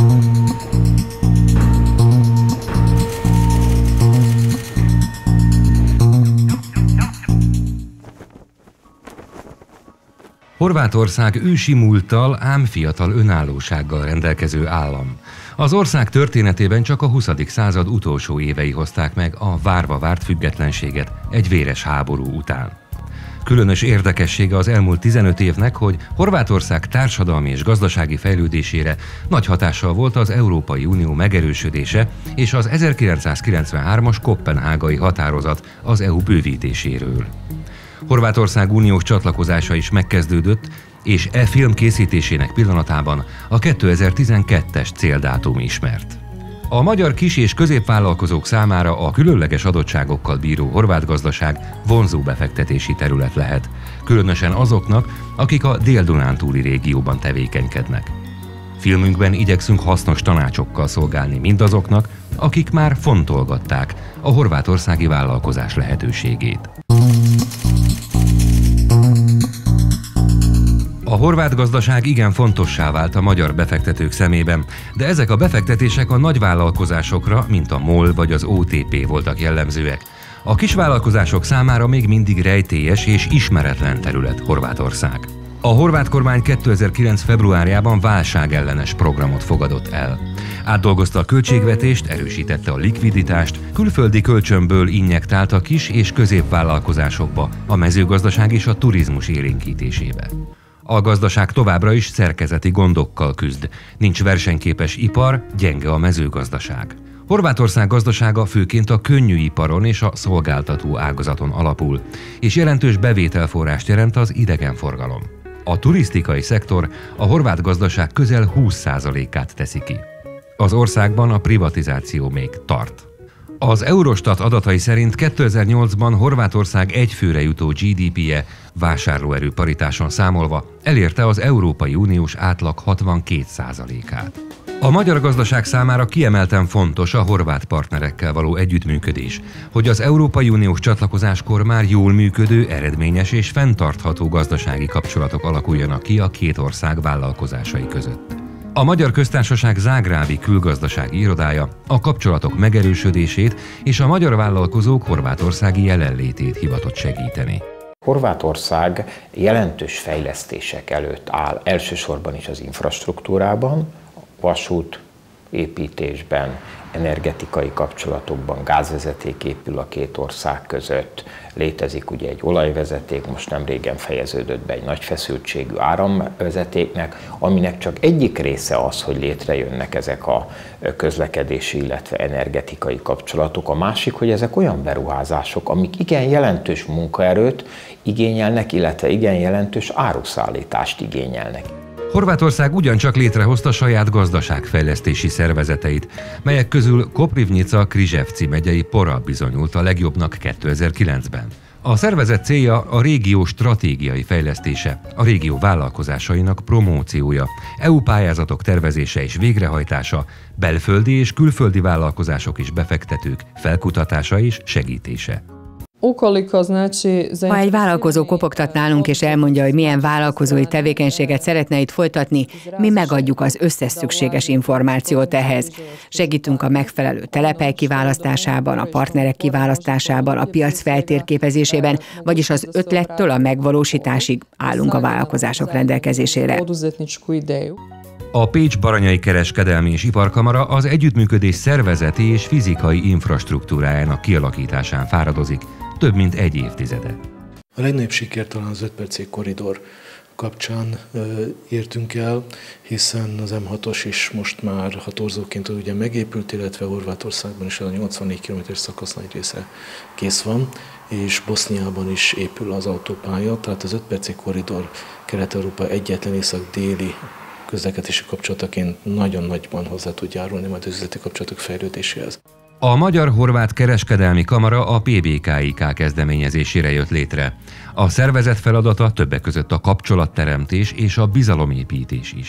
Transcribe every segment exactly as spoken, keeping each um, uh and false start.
Horvátország ősi múlttal, ám fiatal önállósággal rendelkező állam. Az ország történetében csak a huszadik század utolsó évei hozták meg a várva várt függetlenséget egy véres háború után. Különös érdekessége az elmúlt tizenöt évnek, hogy Horvátország társadalmi és gazdasági fejlődésére nagy hatással volt az Európai Unió megerősödése és az ezerkilencszázkilencvenhármas koppenhágai határozat az é u bővítéséről. Horvátország uniós csatlakozása is megkezdődött, és e film készítésének pillanatában a kétezer-tizenkettes céldátum ismert. A magyar kis- és középvállalkozók számára a különleges adottságokkal bíró horvát gazdaság vonzó befektetési terület lehet, különösen azoknak, akik a Dél-Dunántúli régióban tevékenykednek. Filmünkben igyekszünk hasznos tanácsokkal szolgálni mindazoknak, akik már fontolgatták a horvátországi vállalkozás lehetőségét. A horvát gazdaság igen fontossá vált a magyar befektetők szemében, de ezek a befektetések a nagyvállalkozásokra, mint a MOL vagy az o té pé voltak jellemzőek. A kisvállalkozások számára még mindig rejtélyes és ismeretlen terület Horvátország. A horvát kormány kétezer-kilenc februárjában válságellenes programot fogadott el. Átdolgozta a költségvetést, erősítette a likviditást, külföldi kölcsönből injektálta kis- és középvállalkozásokba, a mezőgazdaság és a turizmus élénkítésébe. A gazdaság továbbra is szerkezeti gondokkal küzd. Nincs versenyképes ipar, gyenge a mezőgazdaság. Horvátország gazdasága főként a könnyűiparon és a szolgáltató ágazaton alapul, és jelentős bevételforrást jelent az idegenforgalom. A turisztikai szektor a horvát gazdaság közel húsz százalékát teszi ki. Az országban a privatizáció még tart. Az Eurostat adatai szerint kétezer-nyolcban Horvátország egyfőre jutó gé dé pé-je vásárlóerő paritáson számolva elérte az Európai Uniós átlag hatvankét százalékát. A magyar gazdaság számára kiemelten fontos a horvát partnerekkel való együttműködés, hogy az Európai Uniós csatlakozáskor már jól működő, eredményes és fenntartható gazdasági kapcsolatok alakuljanak ki a két ország vállalkozásai között. A Magyar Köztársaság zágrábi külgazdasági irodája a kapcsolatok megerősödését és a magyar vállalkozók horvátországi jelenlétét hivatott segíteni. Horvátország jelentős fejlesztések előtt áll, elsősorban is az infrastruktúrában, vasút építésben, energetikai kapcsolatokban, gázvezeték épül a két ország között, létezik ugye egy olajvezeték, most nem régen fejeződött be egy nagy feszültségű áramvezetéknek, aminek csak egyik része az, hogy létrejönnek ezek a közlekedési, illetve energetikai kapcsolatok. A másik, hogy ezek olyan beruházások, amik igen jelentős munkaerőt igényelnek, illetve igen jelentős áruszállítást igényelnek. Horvátország ugyancsak létrehozta saját gazdaságfejlesztési szervezeteit, melyek közül Koprivnica-Križevci megyei Pora bizonyult a legjobbnak kétezer-kilencben. A szervezet célja a régió stratégiai fejlesztése, a régió vállalkozásainak promóciója, é u pályázatok tervezése és végrehajtása, belföldi és külföldi vállalkozások és befektetők felkutatása és segítése. Ha egy vállalkozó kopogtat nálunk és elmondja, hogy milyen vállalkozói tevékenységet szeretne itt folytatni, mi megadjuk az összes szükséges információt ehhez. Segítünk a megfelelő telephely kiválasztásában, a partnerek kiválasztásában, a piac feltérképezésében, vagyis az ötlettől a megvalósításig állunk a vállalkozások rendelkezésére. A Pécs-Baranyai Kereskedelmi és Iparkamara az együttműködés szervezeti és fizikai infrastruktúrájának kialakításán fáradozik több mint egy évtizede. A legnagyobb siker talán az öt percig korridor kapcsán ö, értünk el, hiszen az em hatos is most már hatorzóként ugye megépült, illetve Horvátországban is a nyolcvannégy kilométeres szakasz nagy része kész van, és Boszniában is épül az autópálya, tehát az öt percig korridor Kelet-Európa egyetlen észak-déli közlekedési kapcsolataként nagyon nagyban hozzá tud járulni majd az üzleti kapcsolatok fejlődéséhez. A Magyar-Horvát Kereskedelmi Kamara a pé bé ká i ká kezdeményezésére jött létre. A szervezet feladata többek között a kapcsolatteremtés és a bizalomépítés is.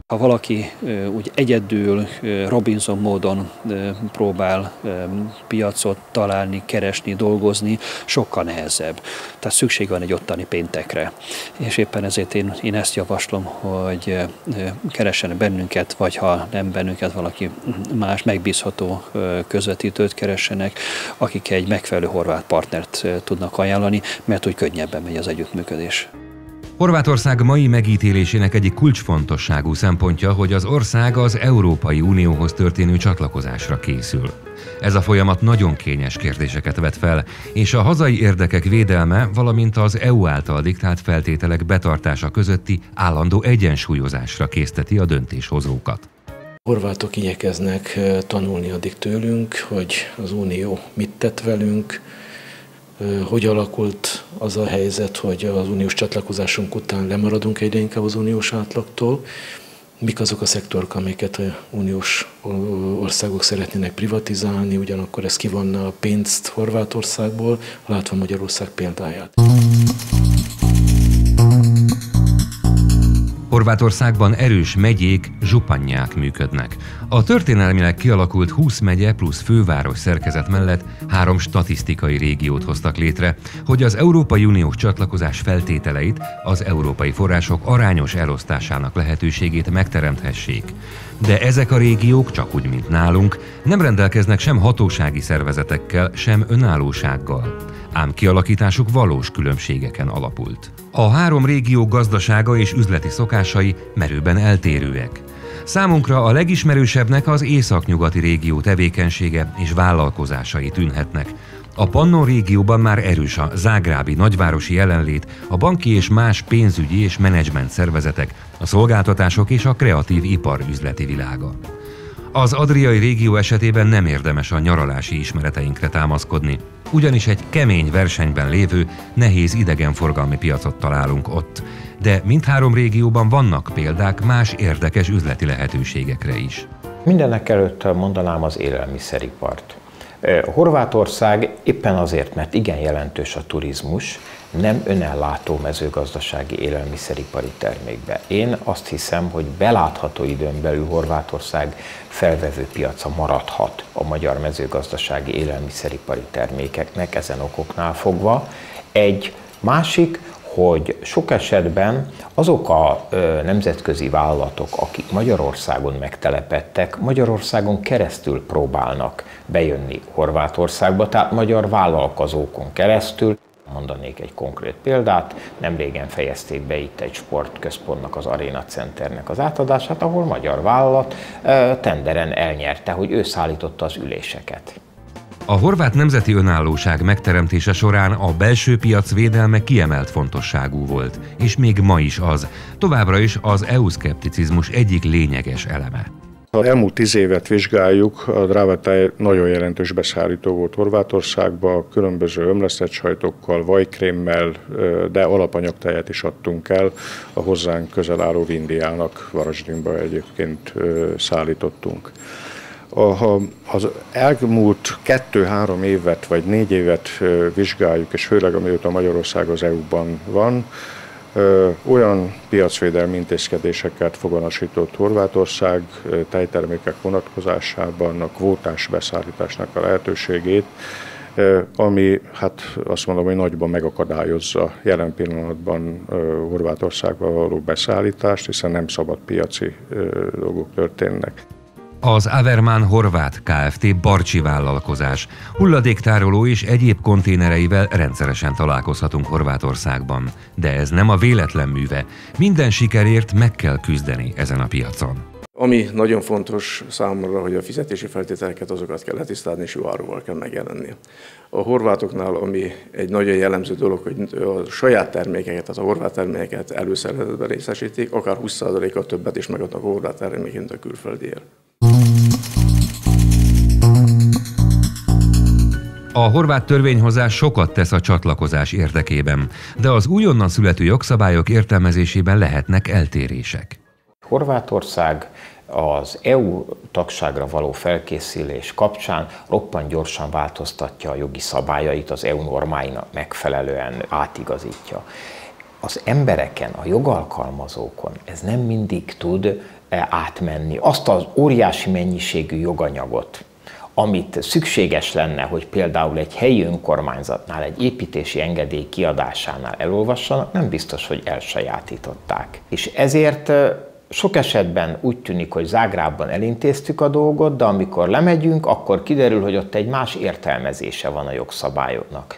Ha valaki úgy egyedül, Robinson módon próbál piacot találni, keresni, dolgozni, sokkal nehezebb. Tehát szükség van egy ottani péntekre. És éppen ezért én, én ezt javaslom, hogy keressenek bennünket, vagy ha nem bennünket, valaki más megbízható közvetítőt keressenek, akik egy megfelelő horvát partnert tudnak ajánlani, mert úgy könnyebben megy az együttműködés. Horvátország mai megítélésének egyik kulcsfontosságú szempontja, hogy az ország az Európai Unióhoz történő csatlakozásra készül. Ez a folyamat nagyon kényes kérdéseket vet fel, és a hazai érdekek védelme, valamint az é u által diktált feltételek betartása közötti állandó egyensúlyozásra készteti a döntéshozókat. A horvátok igyekeznek tanulni addig tőlünk, hogy az Unió mit tett velünk, hogy alakult az a helyzet, hogy az uniós csatlakozásunk után lemaradunk egyre inkább az uniós átlagtól, mik azok a szektorok, amiket a uniós országok szeretnének privatizálni, ugyanakkor ez kivonna a pénzt Horvátországból, látva Magyarország példáját. Horvátországban erős megyék, zsupanyák működnek. A történelmileg kialakult húsz megye plusz főváros szerkezet mellett három statisztikai régiót hoztak létre, hogy az Európai Uniós csatlakozás feltételeit, az európai források arányos elosztásának lehetőségét megteremthessék. De ezek a régiók, csak úgy, mint nálunk, nem rendelkeznek sem hatósági szervezetekkel, sem önállósággal. Ám kialakításuk valós különbségeken alapult. A három régió gazdasága és üzleti szokásai merőben eltérőek. Számunkra a legismerősebbnek az északnyugati régió tevékenysége és vállalkozásai tűnhetnek. A Pannon régióban már erős a zágrábi nagyvárosi jelenlét, a banki és más pénzügyi és menedzsment szervezetek, a szolgáltatások és a kreatív ipar üzleti világa. Az adriai régió esetében nem érdemes a nyaralási ismereteinkre támaszkodni, ugyanis egy kemény versenyben lévő, nehéz idegenforgalmi piacot találunk ott, de mindhárom régióban vannak példák más érdekes üzleti lehetőségekre is. Mindenek előtt mondanám az élelmiszeripart. Horvátország éppen azért, mert igen jelentős a turizmus, nem önellátó mezőgazdasági élelmiszeripari termékbe. Én azt hiszem, hogy belátható időn belül Horvátország felvevő piaca maradhat a magyar mezőgazdasági élelmiszeripari termékeknek ezen okoknál fogva. Egy másik, hogy sok esetben azok a ö, nemzetközi vállalatok, akik Magyarországon megtelepedtek, Magyarországon keresztül próbálnak bejönni Horvátországba, tehát magyar vállalkozókon keresztül. Mondanék egy konkrét példát, nemrégen fejezték be itt egy sportközpontnak, az Arena Centernek az átadását, ahol magyar vállalat ö, tenderen elnyerte, hogy ő szállította az üléseket. A horvát nemzeti önállóság megteremtése során a belső piac védelme kiemelt fontosságú volt, és még ma is az, továbbra is az é u-szkepticizmus egyik lényeges eleme. Ha elmúlt tíz évet vizsgáljuk, a drávatej nagyon jelentős beszállító volt Horvátországba, különböző ömlesztett sajtokkal, vajkrémmel, de alapanyagtejet is adtunk el a hozzánk közel álló Indiának, Varasdinba egyébként szállítottunk. Ha az elmúlt kettő-három évet vagy négy évet vizsgáljuk, és főleg amióta Magyarország az é u-ban van, olyan piacvédelmi intézkedéseket foganasított Horvátország tejtermékek vonatkozásában a kvótás beszállításnak a lehetőségét, ami hát azt mondom, hogy nagyban megakadályozza jelen pillanatban Horvátországban való beszállítást, hiszen nem szabad piaci dolgok történnek. Az Averman Horvát Kft. Barcsi vállalkozás hulladéktároló és egyéb konténereivel rendszeresen találkozhatunk Horvátországban. De ez nem a véletlen műve. Minden sikerért meg kell küzdeni ezen a piacon. Ami nagyon fontos számomra, hogy a fizetési feltételeket azokat kell letisztázni, és jó áruval kell megjelenni. A horvátoknál, ami egy nagyon jellemző dolog, hogy a saját termékeket, az a horvát termékeket előszeretetben részesítik, akár húsz százalékkal többet is megadnak a horvát termékként a külföldiért. A horvát törvényhozás sokat tesz a csatlakozás érdekében, de az újonnan születő jogszabályok értelmezésében lehetnek eltérések. Horvátország az é u tagságra való felkészülés kapcsán roppant gyorsan változtatja a jogi szabályait, az é u normáinak megfelelően átigazítja. Az embereken, a jogalkalmazókon ez nem mindig tud átmenni. Azt az óriási mennyiségű joganyagot, amit szükséges lenne, hogy például egy helyi önkormányzatnál, egy építési engedély kiadásánál elolvassanak, nem biztos, hogy elsajátították. És ezért sok esetben úgy tűnik, hogy Zágrábban elintéztük a dolgot, de amikor lemegyünk, akkor kiderül, hogy ott egy más értelmezése van a jogszabályoknak.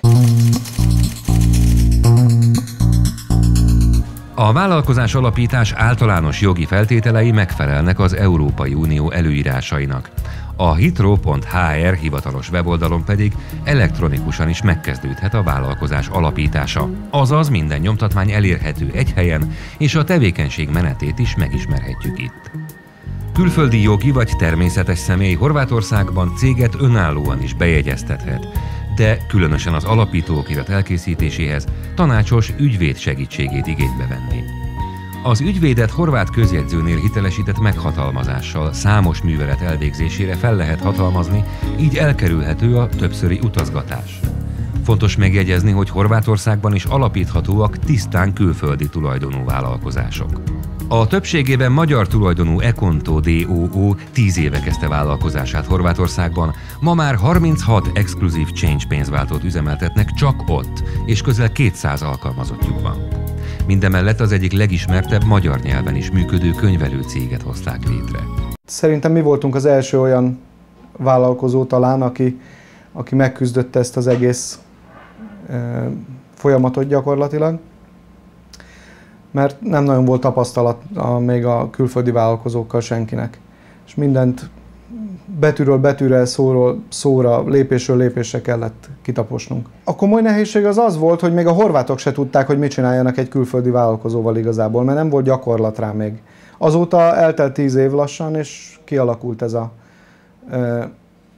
A vállalkozás alapítás általános jogi feltételei megfelelnek az Európai Unió előírásainak. A hitro pont h r hivatalos weboldalon pedig elektronikusan is megkezdődhet a vállalkozás alapítása. Azaz minden nyomtatmány elérhető egy helyen, és a tevékenység menetét is megismerhetjük itt. Külföldi jogi vagy természetes személy Horvátországban céget önállóan is bejegyeztethet, de különösen az alapítóokirat elkészítéséhez tanácsos ügyvéd segítségét igénybe venni. Az ügyvédet horvát közjegyzőnél hitelesített meghatalmazással számos művelet elvégzésére fel lehet hatalmazni, így elkerülhető a többszöri utazgatás. Fontos megjegyezni, hogy Horvátországban is alapíthatóak tisztán külföldi tulajdonú vállalkozások. A többségében magyar tulajdonú Ekonto dé o o tíz éve kezdte vállalkozását Horvátországban, ma már harminchat exkluzív change pénzváltót üzemeltetnek csak ott, és közel kétszáz alkalmazottjuk van. Mindemellett az egyik legismertebb magyar nyelven is működő könyvelő céget hozták létre. Szerintem mi voltunk az első olyan vállalkozó talán, aki, aki megküzdötte ezt az egész e, folyamatot gyakorlatilag, mert nem nagyon volt tapasztalat a, még a külföldi vállalkozókkal senkinek. És mindent betűről betűre, szóról szóra, lépésről lépésre kellett kitaposnunk. A komoly nehézség az az volt, hogy még a horvátok se tudták, hogy mit csináljanak egy külföldi vállalkozóval igazából, mert nem volt gyakorlat rá még. Azóta eltelt tíz év lassan, és kialakult ez a e,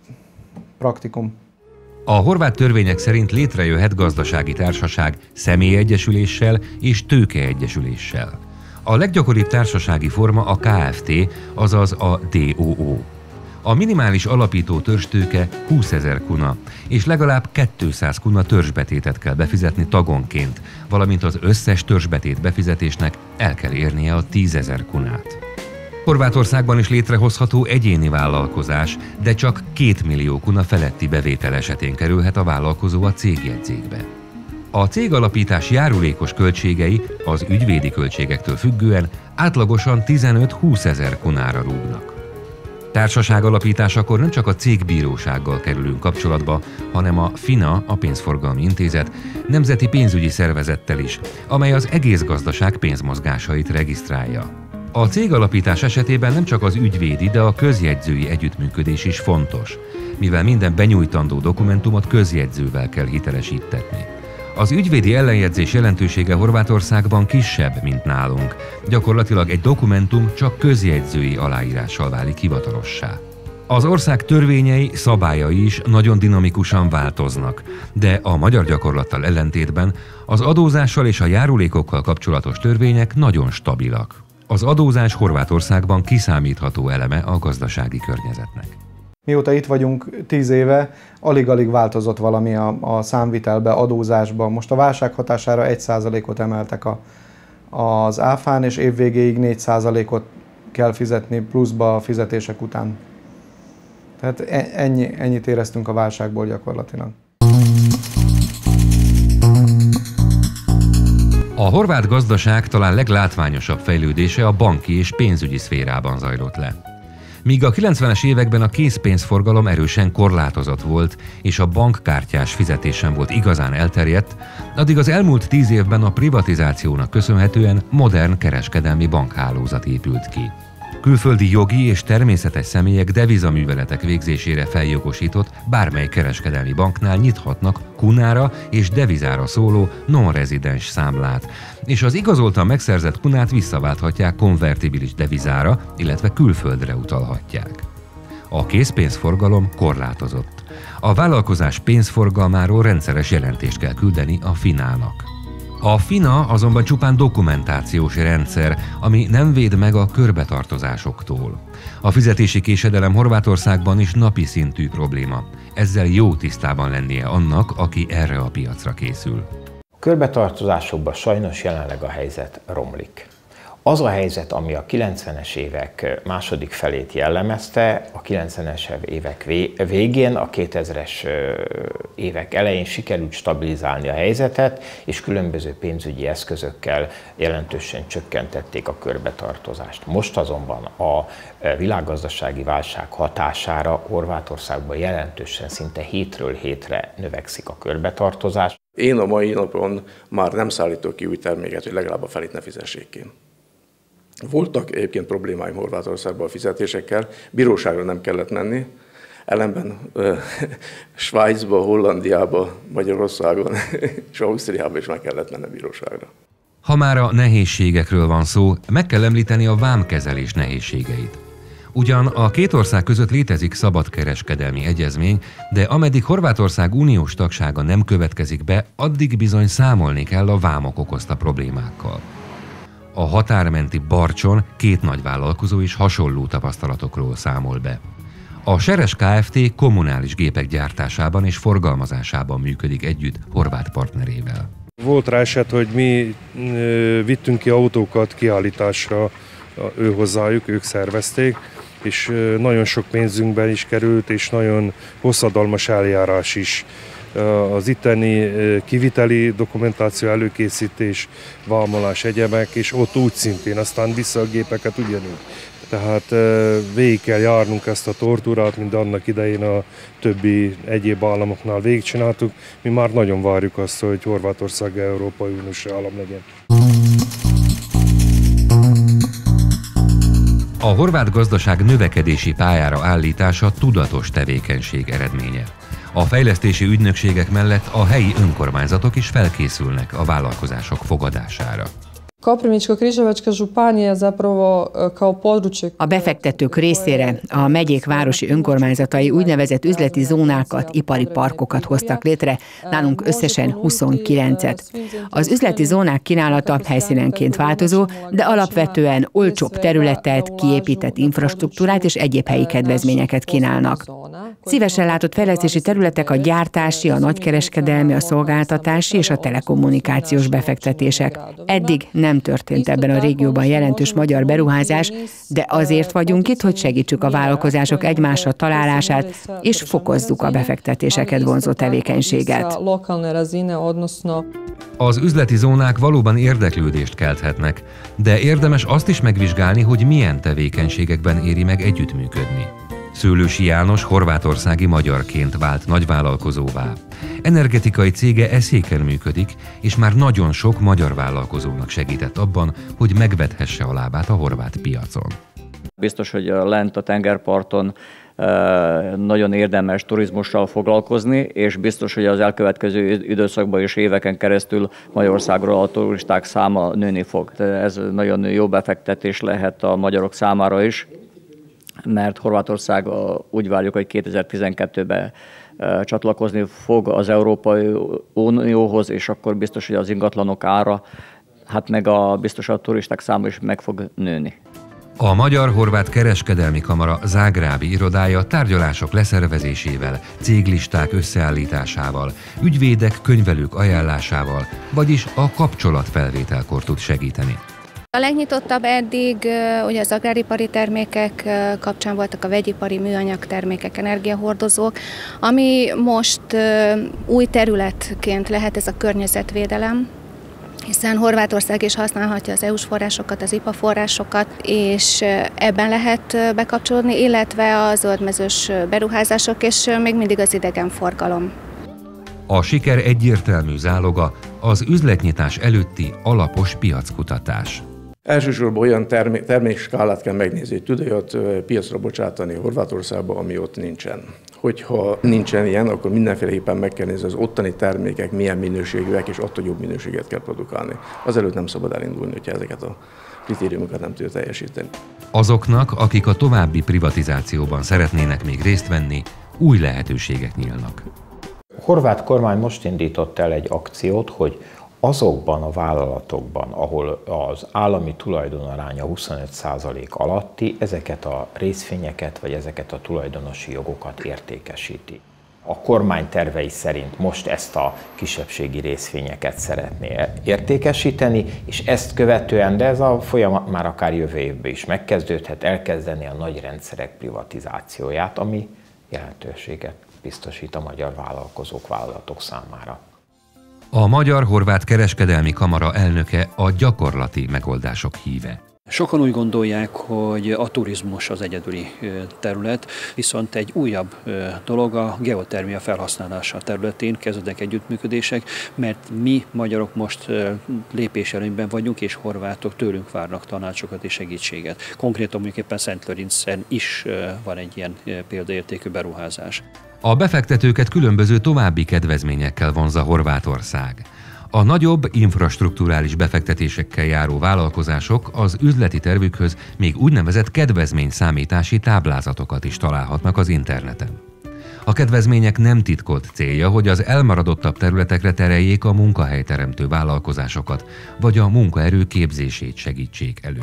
praktikum. A horvát törvények szerint létrejöhet gazdasági társaság személyegyesüléssel és tőkeegyesüléssel. A leggyakoribb társasági forma a Kft., azaz a dé o o. A minimális alapító törzstőke húszezer kuna, és legalább kétszáz kuna törzsbetétet kell befizetni tagonként, valamint az összes törzsbetét befizetésnek el kell érnie a tízezer kunát. Horvátországban is létrehozható egyéni vállalkozás, de csak két millió kuna feletti bevétel esetén kerülhet a vállalkozó a cégjegyzékbe. A cégalapítás járulékos költségei az ügyvédi költségektől függően átlagosan tizenöt-húsz ezer kunára rúgnak. Társaság alapításakor nem csak a cégbírósággal kerülünk kapcsolatba, hanem a FINA, a Pénzforgalmi Intézet, nemzeti pénzügyi szervezettel is, amely az egész gazdaság pénzmozgásait regisztrálja. A cégalapítás esetében nem csak az ügyvédi, de a közjegyzői együttműködés is fontos, mivel minden benyújtandó dokumentumot közjegyzővel kell hitelesítetni. Az ügyvédi ellenjegyzés jelentősége Horvátországban kisebb, mint nálunk. Gyakorlatilag egy dokumentum csak közjegyzői aláírással válik hivatalossá. Az ország törvényei, szabályai is nagyon dinamikusan változnak, de a magyar gyakorlattal ellentétben az adózással és a járulékokkal kapcsolatos törvények nagyon stabilak. Az adózás Horvátországban kiszámítható eleme a gazdasági környezetnek. Mióta itt vagyunk tíz éve, alig-alig változott valami a, a számvitelbe, adózásba. Most a válság hatására egy százalékot emeltek a, az áfán, és évvégéig négy százalékot kell fizetni pluszba a fizetések után. Tehát ennyi, ennyit éreztünk a válságból gyakorlatilag. A horvát gazdaság talán leglátványosabb fejlődése a banki és pénzügyi szférában zajlott le. Míg a kilencvenes években a készpénzforgalom erősen korlátozott volt, és a bankkártyás fizetés sem volt igazán elterjedt, addig az elmúlt tíz évben a privatizációnak köszönhetően modern kereskedelmi bankhálózat épült ki. Külföldi jogi és természetes személyek devizaműveletek végzésére feljogosított bármely kereskedelmi banknál nyithatnak kunára és devizára szóló non-rezidens számlát, és az igazoltan megszerzett kunát visszaválthatják konvertibilis devizára, illetve külföldre utalhatják. A készpénzforgalom korlátozott. A vállalkozás pénzforgalmáról rendszeres jelentést kell küldeni a finának. A FINA azonban csupán dokumentációs rendszer, ami nem véd meg a körbetartozásoktól. A fizetési késedelem Horvátországban is napi szintű probléma. Ezzel jó tisztában lennie annak, aki erre a piacra készül. A körbetartozásokban sajnos jelenleg a helyzet romlik. Az a helyzet, ami a kilencvenes évek második felét jellemezte, a kilencvenes évek végén, a kétezres évek elején sikerült stabilizálni a helyzetet, és különböző pénzügyi eszközökkel jelentősen csökkentették a körbetartozást. Most azonban a világgazdasági válság hatására Horvátországban jelentősen, szinte hétről hétre növekszik a körbetartozás. Én a mai napon már nem szállítok ki új terméket, hogy legalább a felét ne fizessék ki. Voltak egyébként problémáim Horvátországban a fizetésekkel, bíróságra nem kellett menni, ellenben Svájcba, Hollandiába, Magyarországon és Ausztriába is meg kellett menni a bíróságra. Ha már a nehézségekről van szó, meg kell említeni a vámkezelés nehézségeit. Ugyan a két ország között létezik szabadkereskedelmi egyezmény, de ameddig Horvátország uniós tagsága nem következik be, addig bizony számolni kell a vámok okozta problémákkal. A határmenti Barcson két nagyvállalkozó is hasonló tapasztalatokról számol be. A Seres Kft. Kommunális gépek gyártásában és forgalmazásában működik együtt horvát partnerével. Volt rá eset, hogy mi vittünk ki autókat kiállításra ő hozzájuk, ők szervezték, és nagyon sok pénzünkben is került, és nagyon hosszadalmas eljárás is. Az itteni kiviteli dokumentáció, előkészítés, vámolás, egyebek, és ott úgy szintén, aztán vissza a gépeket ugyanúgy. Tehát végig kell járnunk ezt a tortúrát, mint annak idején a többi egyéb államoknál végigcsináltuk. Mi már nagyon várjuk azt, hogy Horvátország Európai Uniós állam legyen. A horvát gazdaság növekedési pályára állítása tudatos tevékenység eredménye. A fejlesztési ügynökségek mellett a helyi önkormányzatok is felkészülnek a vállalkozások fogadására. A befektetők részére a megyék városi önkormányzatai úgynevezett üzleti zónákat, ipari parkokat hoztak létre, nálunk összesen huszonkilencet. Az üzleti zónák kínálata helyszínenként változó, de alapvetően olcsóbb területet, kiépített infrastruktúrát és egyéb helyi kedvezményeket kínálnak. Szívesen látott fejlesztési területek a gyártási, a nagykereskedelmi, a szolgáltatási és a telekommunikációs befektetések. Eddig nem történt ebben a régióban jelentős magyar beruházás, de azért vagyunk itt, hogy segítsük a vállalkozások egymásra találását, és fokozzuk a befektetéseket vonzó tevékenységet. Az üzleti zónák valóban érdeklődést kelthetnek, de érdemes azt is megvizsgálni, hogy milyen tevékenységekben éri meg együttműködni. Szőlősi János horvátországi magyarként vált nagyvállalkozóvá. Energetikai cége eszéken működik, és már nagyon sok magyar vállalkozónak segített abban, hogy megvethesse a lábát a horvát piacon. Biztos, hogy lent a tengerparton nagyon érdemes turizmussal foglalkozni, és biztos, hogy az elkövetkező időszakban és éveken keresztül Magyarországról a turisták száma nőni fog. Ez nagyon jó befektetés lehet a magyarok számára is, mert Horvátország úgy várjuk, hogy kétezer-tizenkettőben csatlakozni fog az Európai Unióhoz, és akkor biztos, hogy az ingatlanok ára, hát meg a biztos a turisták száma is meg fog nőni. A Magyar-Horvát Kereskedelmi Kamara zágrábi irodája tárgyalások leszervezésével, céglisták összeállításával, ügyvédek, könyvelők ajánlásával, vagyis a kapcsolatfelvételkor tud segíteni. A legnyitottabb eddig ugye az agráripari termékek kapcsán voltak a vegyipari műanyag termékek, energiahordozók, ami most új területként lehet ez a környezetvédelem, hiszen Horvátország is használhatja az é u-s forrásokat, az i pé á forrásokat, és ebben lehet bekapcsolódni, illetve a zöldmezős beruházások, és még mindig az idegenforgalom. A siker egyértelmű záloga az üzletnyitás előtti alapos piackutatás. Elsősorban olyan termék, termékskálát kell megnézni, hogy tud olyat piacra bocsátani Horvátországban, ami ott nincsen. Hogyha nincsen ilyen, akkor mindenféleképpen meg kell nézni az ottani termékek milyen minőségűek, és attól jobb minőséget kell produkálni. Azelőtt nem szabad elindulni, hogyha ezeket a kritériumokat nem tudja teljesíteni. Azoknak, akik a további privatizációban szeretnének még részt venni, új lehetőségek nyílnak. A horvát kormány most indított el egy akciót, hogy azokban a vállalatokban, ahol az állami tulajdonaránya huszonöt százalék alatti, ezeket a részvényeket vagy ezeket a tulajdonosi jogokat értékesíti. A kormány tervei szerint most ezt a kisebbségi részvényeket szeretné értékesíteni, és ezt követően, de ez a folyamat már akár jövő évben is megkezdődhet, elkezdeni a nagy rendszerek privatizációját, ami jelentőséget biztosít a magyar vállalkozók, vállalatok számára. A Magyar-Horvát Kereskedelmi Kamara elnöke a gyakorlati megoldások híve. Sokan úgy gondolják, hogy a turizmus az egyedüli terület, viszont egy újabb dolog a geotermia felhasználása területén kezdődnek együttműködések, mert mi magyarok most lépéselőnyben vagyunk, és horvátok tőlünk várnak tanácsokat és segítséget. Konkrétan mondjuk éppen Szentlőrincen is van egy ilyen példaértékű beruházás. A befektetőket különböző további kedvezményekkel vonzza Horvátország. A nagyobb infrastrukturális befektetésekkel járó vállalkozások az üzleti tervükhöz még úgynevezett kedvezményszámítási táblázatokat is találhatnak az interneten. A kedvezmények nem titkolt célja, hogy az elmaradottabb területekre tereljék a munkahelyteremtő vállalkozásokat, vagy a munkaerő képzését segítsék elő.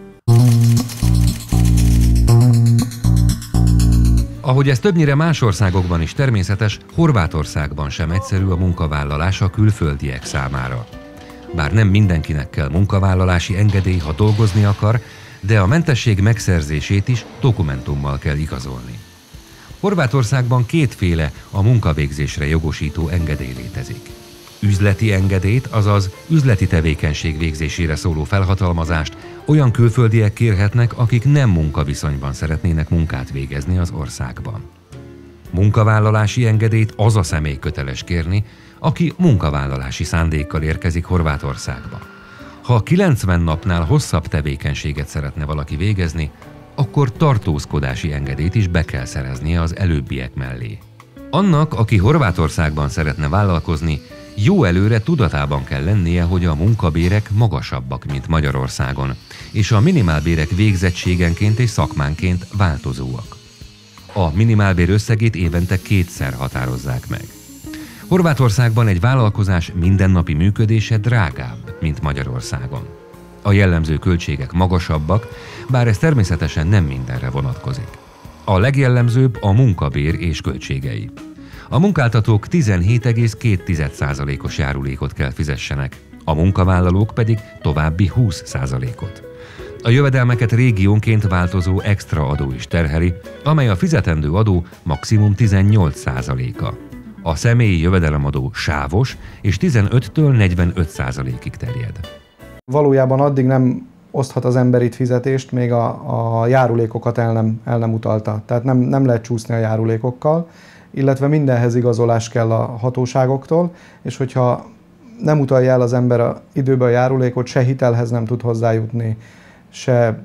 Ahogy ez többnyire más országokban is természetes, Horvátországban sem egyszerű a munkavállalás a külföldiek számára. Bár nem mindenkinek kell munkavállalási engedély, ha dolgozni akar, de a mentesség megszerzését is dokumentummal kell igazolni. Horvátországban kétféle a munkavégzésre jogosító engedély létezik. Üzleti engedélyt, azaz üzleti tevékenység végzésére szóló felhatalmazást olyan külföldiek kérhetnek, akik nem munkaviszonyban szeretnének munkát végezni az országban. Munkavállalási engedélyt az a személy köteles kérni, aki munkavállalási szándékkal érkezik Horvátországba. Ha kilencven napnál hosszabb tevékenységet szeretne valaki végezni, akkor tartózkodási engedélyt is be kell szereznie az előbbiek mellé. Annak, aki Horvátországban szeretne vállalkozni, jó előre tudatában kell lennie, hogy a munkabérek magasabbak, mint Magyarországon, és a minimálbérek végzettségenként és szakmánként változóak. A minimálbér összegét évente kétszer határozzák meg. Horvátországban egy vállalkozás mindennapi működése drágább, mint Magyarországon. A jellemző költségek magasabbak, bár ez természetesen nem mindenre vonatkozik. A legjellemzőbb a munkabér és költségei. A munkáltatók tizenhét egész két százalékos járulékot kell fizessenek, a munkavállalók pedig további húsz százalékot. A jövedelmeket régiónként változó extra adó is terheli, amely a fizetendő adó maximum tizennyolc százaléka. A személyi jövedelemadó sávos és tizenöttől negyvenöt százalékig terjed. Valójában addig nem oszthat az ember itt fizetést, még a, a járulékokat el nem, el nem utalta. Tehát nem, nem lehet csúszni a járulékokkal, illetve mindenhez igazolás kell a hatóságoktól, és hogyha nem utalja el az ember a időben a járulékot, se hitelhez nem tud hozzájutni, se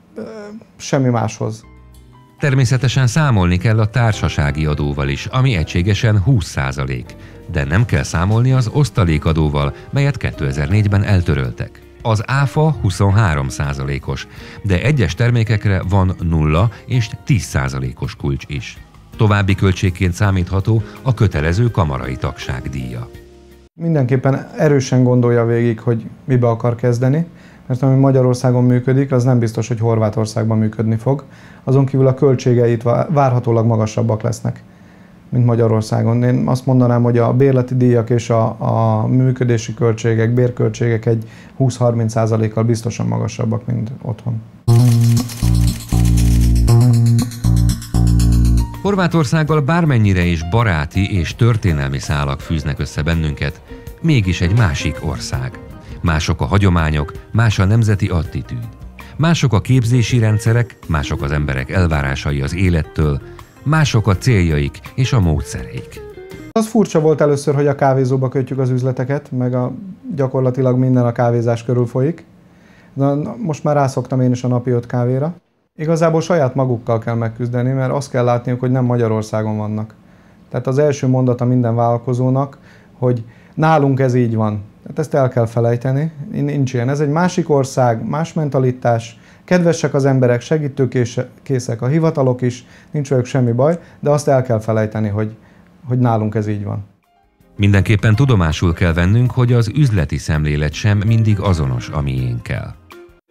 semmi máshoz. Természetesen számolni kell a társasági adóval is, ami egységesen húsz százalék, de nem kell számolni az osztalékadóval, melyet kétezer-négyben eltöröltek. Az áfa huszonhárom százalékos, de egyes termékekre van nulla és tíz százalékos kulcs is. További költségként számítható a kötelező kamarai tagság díja. Mindenképpen erősen gondolja végig, hogy mibe akar kezdeni, mert ami Magyarországon működik, az nem biztos, hogy Horvátországban működni fog. Azon kívül a költségeit várhatólag magasabbak lesznek, mint Magyarországon. Én azt mondanám, hogy a bérleti díjak és a, a működési költségek, bérköltségek egy húsz-harminc százalékkal biztosan magasabbak, mint otthon. Horvátországgal bármennyire is baráti és történelmi szálak fűznek össze bennünket, mégis egy másik ország. Mások a hagyományok, más a nemzeti attitűd. Mások a képzési rendszerek, mások az emberek elvárásai az élettől, mások a céljaik és a módszereik. Az furcsa volt először, hogy a kávézóba kötjük az üzleteket, meg a, gyakorlatilag minden a kávézás körül folyik. De most már rászoktam én is a napi öt kávéra. Igazából saját magukkal kell megküzdeni, mert azt kell látniuk, hogy nem Magyarországon vannak. Tehát az első mondata minden vállalkozónak, hogy nálunk ez így van. Tehát ezt el kell felejteni, nincs ilyen. Ez egy másik ország, más mentalitás, kedvesek az emberek, segítőkészek a hivatalok is, nincs velük semmi baj, de azt el kell felejteni, hogy, hogy nálunk ez így van. Mindenképpen tudomásul kell vennünk, hogy az üzleti szemlélet sem mindig azonos a miénkkel.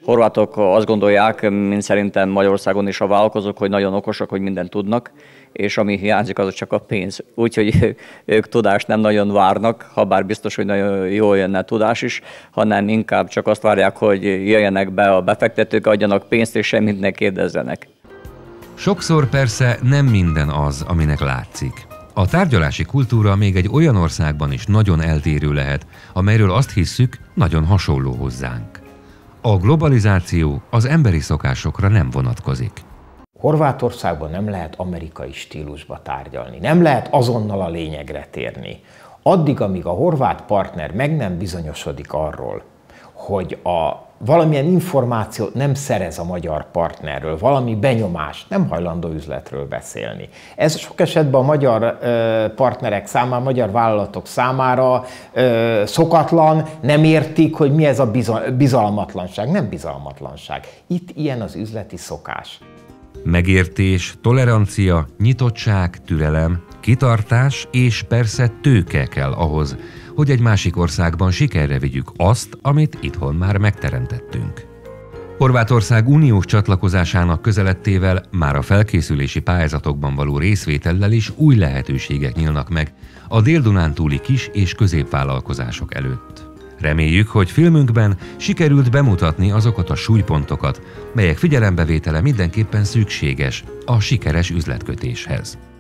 Horvátok azt gondolják, mint szerintem Magyarországon is a vállalkozók, hogy nagyon okosak, hogy mindent tudnak, és ami hiányzik, az csak a pénz. Úgyhogy ők tudást nem nagyon várnak, ha bár biztos, hogy nagyon jól jönne a tudás is, hanem inkább csak azt várják, hogy jöjjenek be a befektetők, adjanak pénzt, és semmit ne kérdezzenek. Sokszor persze nem minden az, aminek látszik. A tárgyalási kultúra még egy olyan országban is nagyon eltérő lehet, amelyről azt hisszük, nagyon hasonló hozzánk. A globalizáció az emberi szokásokra nem vonatkozik. Horvátországban nem lehet amerikai stílusba tárgyalni, nem lehet azonnal a lényegre térni. Addig, amíg a horvát partner meg nem bizonyosodik arról, hogy a valamilyen információt nem szerez a magyar partnerről, valami benyomást, nem hajlandó üzletről beszélni. Ez sok esetben a magyar partnerek számára, a magyar vállalatok számára szokatlan, nem értik, hogy mi ez a bizalmatlanság. Nem bizalmatlanság. Itt ilyen az üzleti szokás. Megértés, tolerancia, nyitottság, türelem, kitartás és persze tőke kell ahhoz, hogy egy másik országban sikerre vigyük azt, amit itthon már megteremtettünk. Horvátország uniós csatlakozásának közelettével már a felkészülési pályázatokban való részvétellel is új lehetőségek nyílnak meg a Dél-Dunántúli kis- és középvállalkozások előtt. Reméljük, hogy filmünkben sikerült bemutatni azokat a súlypontokat, melyek figyelembevétele mindenképpen szükséges a sikeres üzletkötéshez.